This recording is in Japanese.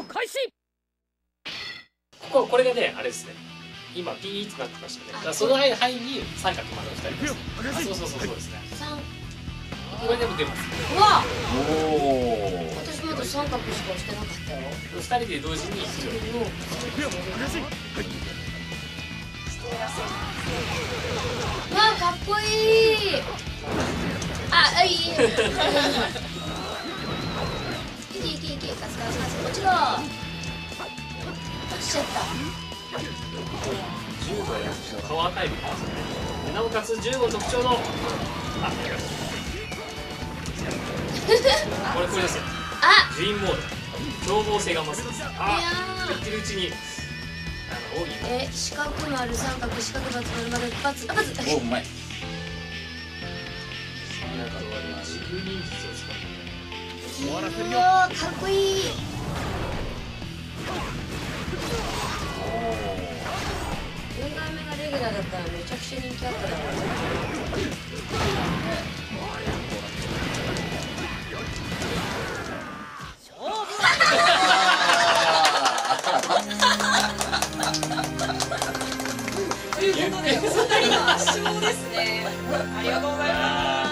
これがね、あれですね。今ピーッとなってましたね。だからその範囲に三角まで2人です。そうですね。これでも出ます。 うわ、 おお。 私まだ三角しか押してなかったよ。 2人で同時に非常にうわ、かっこいい。あ、いい。いけ、ガス落ちろ。落ちちゃった。 10のパワータイプですね。なおかつ10の特徴のこれですよ。グリーンモード、凶暴性が増すんです。言ってるうちに四角丸三角四角×丸丸××。 お、うまい。 なんか時空忍術を使う。 かっこいい。4代目がレギュラーだったらめちゃくちゃ人気あっただろう。 ということでお二人の圧勝ですね。ありがとうございます。